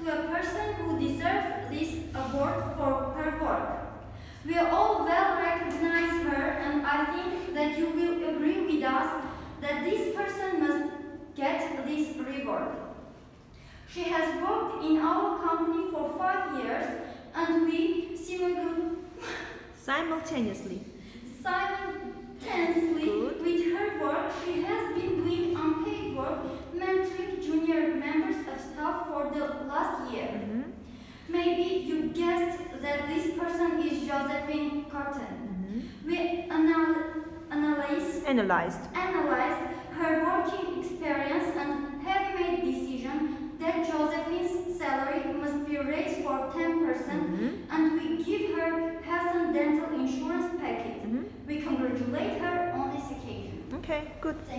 a person who deserves this award for her work. We all well recognize her, and I think that you will agree with us that this person must get this reward. She has worked in our company for 5 years, and we simultaneously Good. With her work, she has been doing unpaid work, mentoring junior members of staff for the last year. Maybe you guessed that this person is Josephine Cotton. We analyzed her working experience and have made decision that Josephine's salary must be raised for 10%, and we give her health and dental insurance package. We congratulate her on this occasion. Okay, good.